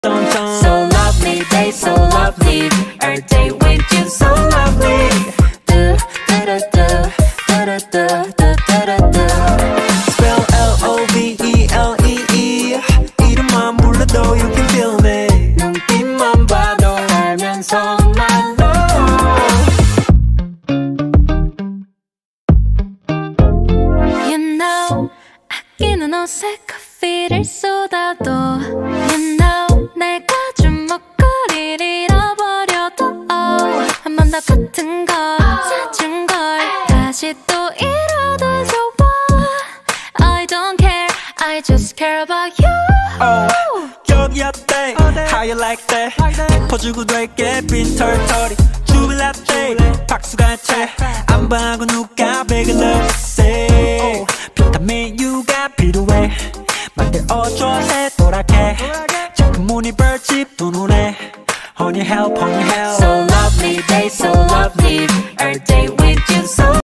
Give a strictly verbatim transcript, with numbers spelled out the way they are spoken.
So lovely, they so lovely. Every day with you, so lovely. Do do do do do do do do do. Spell L O V E L E E. 이름만 불러도 you can feel me. 눈빛만 봐도 알면서 말로. You know, 아끼는 옷에 커피를 쏟아도. You know, 내가 주먹거리를 잃어버려도 oh, 한 번 더 같은 걸 사준 걸 다시 또 잃어도 좋아. I don't care, I just care about you. Oh, 여기 어때? How you like that? 퍼주고 될게 빈 털털이 주빌 라떼 박수가 채안 봐고 누가 베개 넣었어. 비타민 U가 필요해 맘대 어쩌세 도락해 자꾸 문이 벌집 두 눈에 Honey help, honey help. So lovely, they so lovely. Every day